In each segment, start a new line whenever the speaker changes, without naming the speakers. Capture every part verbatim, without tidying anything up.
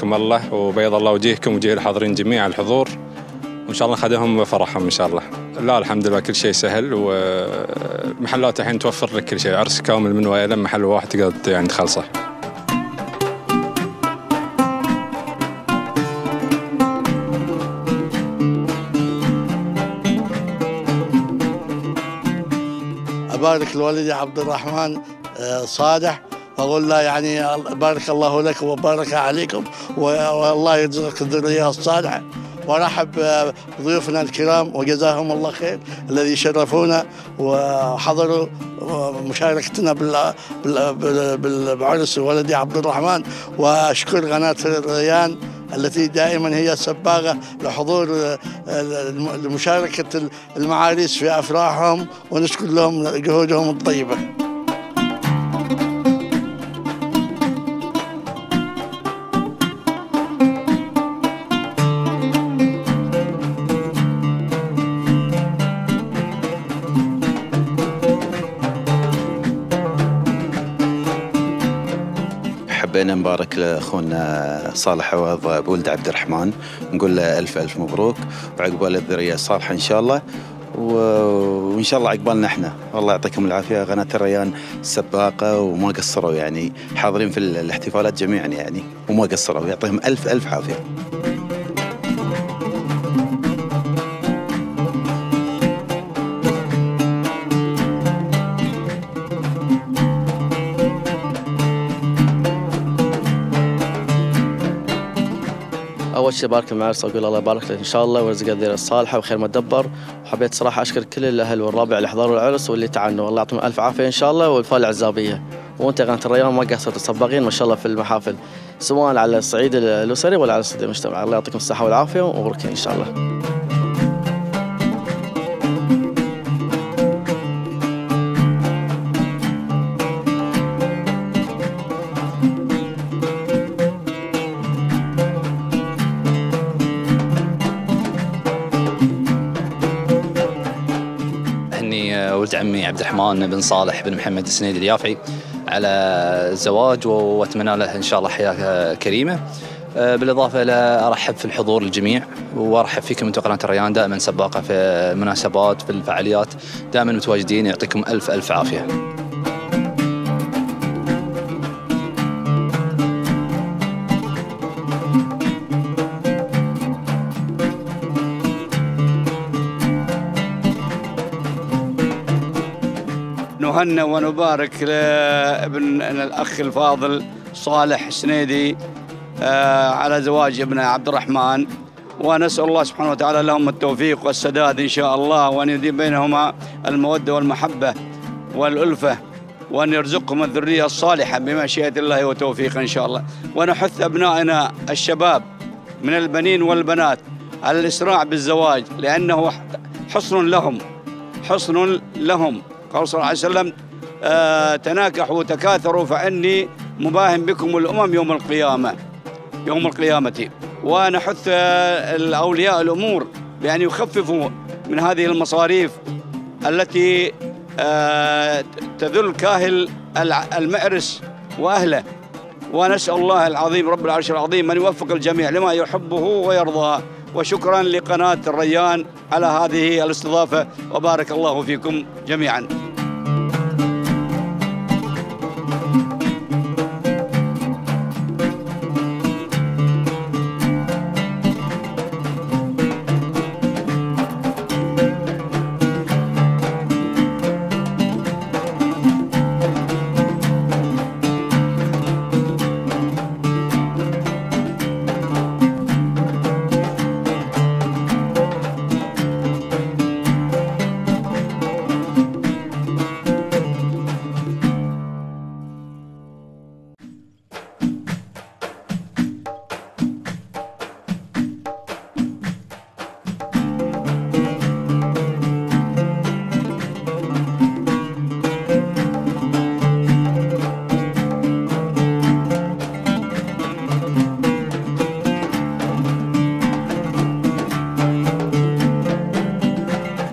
حياكم الله وبيض الله وجيهكم وجيه الحاضرين جميع الحضور، وإن شاء الله نخدمهم فرحهم إن شاء الله. لا الحمد لله كل شيء سهل، والمحلات الحين توفر لك كل شيء، عرس كامل من وإلى محل واحد تقدر يعني تخلصه.
أبارك لوالدي عبد الرحمن صالح وأقول له يعني بارك الله لك وبارك عليكم والله يرزقك الذرية الصالحة، ورحب بضيوفنا الكرام وجزاهم الله خير الذي شرفونا وحضروا مشاركتنا بعرس ولدي عبد الرحمن. وأشكر قناة الريان التي دائما هي سباقة لحضور لمشاركة المعاريس في أفراحهم، ونشكر لهم جهودهم الطيبة.
حبينا نبارك لاخونا صالح عوض بولد عبد الرحمن، نقول له الف الف مبروك وعقبال الذريه الصالحه ان شاء الله، وان شاء الله عقبالنا احنا. الله يعطيكم العافيه قناه الريان سباقه وما قصروا، يعني حاضرين في الاحتفالات جميعا يعني وما قصروا، يعطيهم الف الف عافيه.
أول شيء بارك المعرس وأقول الله يبارك لك إن شاء الله ويرزق الذرية الصالحة وخير ما تدبر. وحبيت صراحة أشكر كل الأهل والربع اللي حضروا العرس واللي تعنوا، الله يعطيهم ألف عافية إن شاء الله، والفال العزابية. وأنت قناة الريان ما قصرت السباقين ما شاء الله في المحافل، سواء على الصعيد الأسري ولا على الصعيد المجتمعي. الله يعطيكم الصحة والعافية ومبروك إن شاء الله.
ولد عمي عبد الرحمن بن صالح بن محمد السنيدي اليافعي على الزواج، واتمنى له ان شاء الله حياه كريمه. بالاضافه الى ارحب في الحضور الجميع، وارحب فيكم انتم قناه الريان دائما سباقه في المناسبات في الفعاليات، دائما متواجدين، يعطيكم الف الف عافيه.
نهنئ ونبارك لابن الأخ الفاضل صالح السنيدي على زواج ابنه عبد الرحمن، ونسأل الله سبحانه وتعالى لهم التوفيق والسداد إن شاء الله، وأن يديم بينهما المودة والمحبة والألفة، وأن يرزقهم الذرية الصالحة بمشيئة الله وتوفيقه إن شاء الله. ونحث أبنائنا الشباب من البنين والبنات على الإسراع بالزواج، لأنه حصن لهم حصن لهم. قال صلى الله عليه وسلم آه تناكحوا وتكاثروا فإني مباهم بكم الأمم يوم القيامة يوم القيامة. ونحث الأولياء الأمور بأن يخففوا من هذه المصاريف التي آه تذل كاهل المعرس وأهله. ونسأل الله العظيم رب العرش العظيم أن يوفق الجميع لما يحبه ويرضاه. وشكرا لقناة الريان على هذه الاستضافة، وبارك الله فيكم جميعا.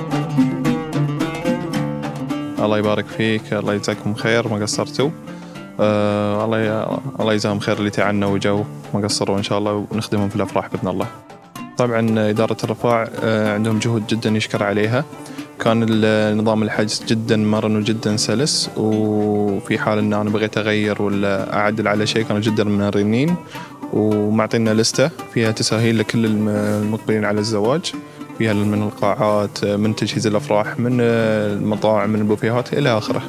الله يبارك فيك، الله يجزاكم خير ما قصرتوا. آه الله الله يجزاهم خير اللي تعنا وجو ما قصروا إن شاء الله، ونخدمهم في الأفراح بإذن الله. طبعا إدارة الرفاع آه عندهم جهود جدا يشكر عليها. كان نظام الحجز جدا مرن وجدا سلس، وفي حال ان انا بغيت اغير ولا اعدل على شيء كانوا جدا مرنين، ومعطينا لستة فيها تساهيل لكل المقبلين على الزواج، فيها من القاعات، من تجهيز الافراح، من المطاعم، من البوفيهات الى اخره.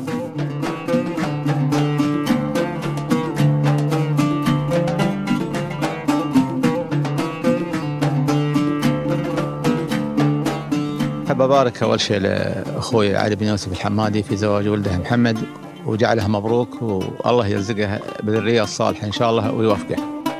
أحب أبارك أول شيء لأخوي علي بن يوسف الحمادي في زواج ولده محمد، وجعلها مبروك، والله يرزقه بالذرية الصالحة إن شاء الله ويوفقه.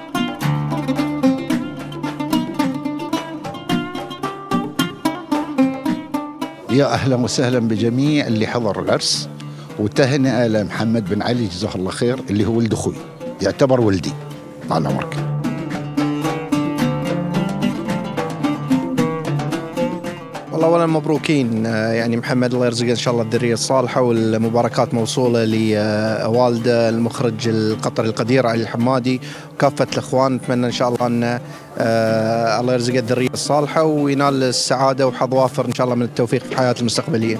يا أهلا وسهلا بجميع اللي حضر العرس، وتهنئة لمحمد بن علي جزاه الله خير اللي هو ولد أخوي، يعتبر ولدي. طال عمرك.
والله أولا مبروكين، يعني محمد الله يرزقه إن شاء الله الذرية الصالحة، والمباركات موصولة لوالده المخرج القطري القدير علي الحمادي وكافة الإخوان. نتمنى إن شاء الله أن الله يرزقه الذرية الصالحة وينال السعادة وحظ وافر إن شاء الله من التوفيق في حياته المستقبلية.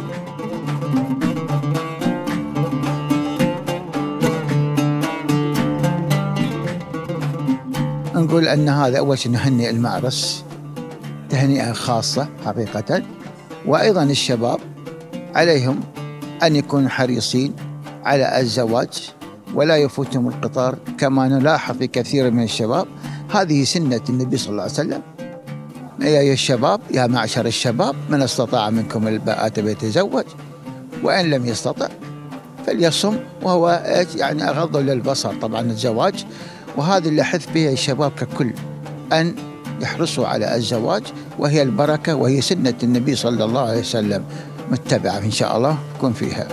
نقول أن هذا أول شيء نهنئ المعرس تهنئة خاصة حقيقة، وأيضا الشباب عليهم أن يكونوا حريصين على الزواج ولا يفوتهم القطار، كما نلاحظ في كثير من الشباب. هذه سنة النبي صلى الله عليه وسلم: يا الشباب يا معشر الشباب من استطاع منكم الباءة فليتزوج وإن لم يستطع فليصم، وهو يعني أغض للبصر طبعا الزواج. وهذا اللي حث به الشباب ككل أن يحرصوا على الزواج، وهي البركة وهي سنة النبي صلى الله عليه وسلم متبعة إن شاء الله يكون فيها.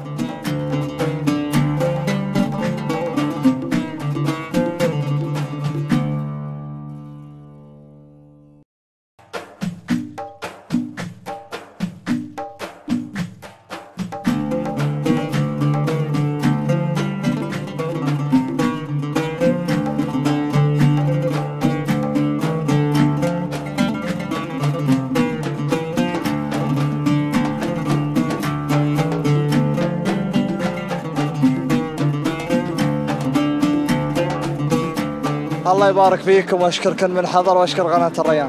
الله يبارك فيكم، واشكركم من حضر، واشكر قناة الريان.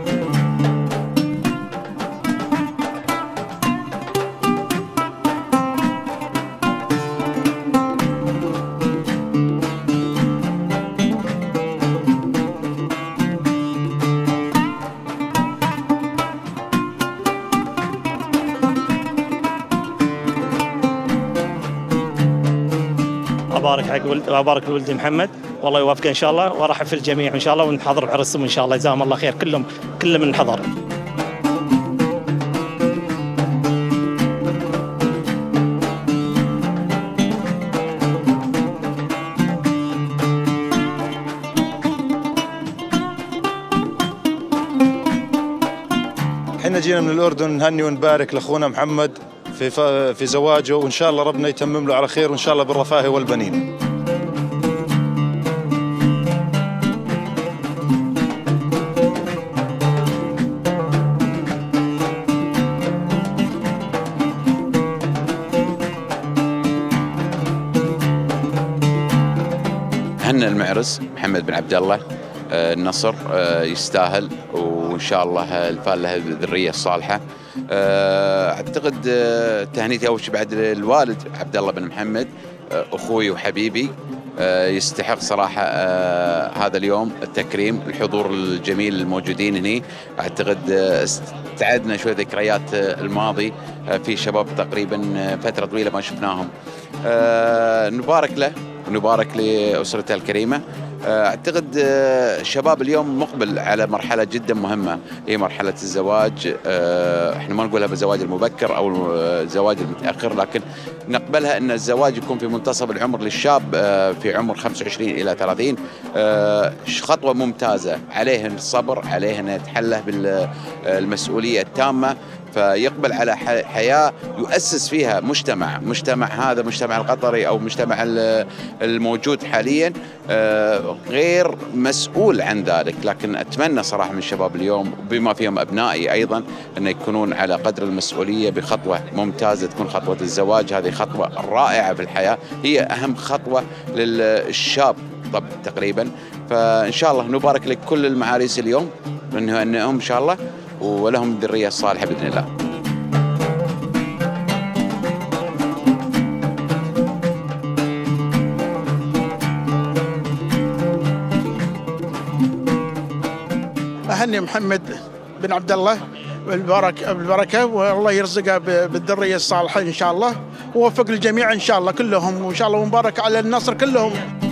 أبارك حق ولد وأبارك لولدي محمد، والله يوفقه إن شاء الله، وأرحب في الجميع إن شاء الله، ونحضر بعرسهم إن شاء الله، جزاهم الله خير كلهم كل من حضر.
احنا جينا من الأردن نهني ونبارك لأخونا محمد في في زواجه، وإن شاء الله ربنا يتمم له على خير، وإن شاء الله بالرفاه والبنين.
هنا المعرس محمد بن عبد الله النصر يستاهل، وإن شاء الله الفال له الذرية الصالحة. أعتقد تهنيتي أول شيء بعد الوالد عبد الله بن محمد أخوي وحبيبي، يستحق صراحة هذا اليوم التكريم، الحضور الجميل الموجودين هنا. أعتقد استعدنا شوي ذكريات الماضي في شباب تقريبا فترة طويلة ما شفناهم. نبارك له ونبارك لأسرته الكريمة. أعتقد الشباب اليوم مقبل على مرحلة جدا مهمة، هي مرحلة الزواج. احنا ما نقولها بالزواج المبكر أو الزواج المتأخر، لكن نقبلها أن الزواج يكون في منتصف العمر للشاب في عمر خمسة وعشرين إلى ثلاثين. خطوة ممتازة، عليه الصبر، عليه أن يتحله بالمسؤولية التامة.
فيقبل على حياة يؤسس فيها مجتمع مجتمع هذا مجتمع القطري أو مجتمع الموجود حاليا غير مسؤول عن ذلك. لكن أتمنى صراحة من الشباب اليوم بما فيهم أبنائي أيضا أن يكونون على قدر المسؤولية بخطوة ممتازة، تكون خطوة الزواج. هذه خطوة رائعة في الحياة، هي أهم خطوة للشاب طب تقريبا. فإن شاء الله نبارك لكل المعاريس اليوم ونهنئهم إن شاء الله ولهم الذرية الصالحة بإذن الله.
أهني محمد بن عبد الله بالبركة بالبركة والله يرزقه بالذرية الصالحة إن شاء الله، ووفق الجميع إن شاء الله كلهم، وإن شاء الله مبارك على النصر كلهم.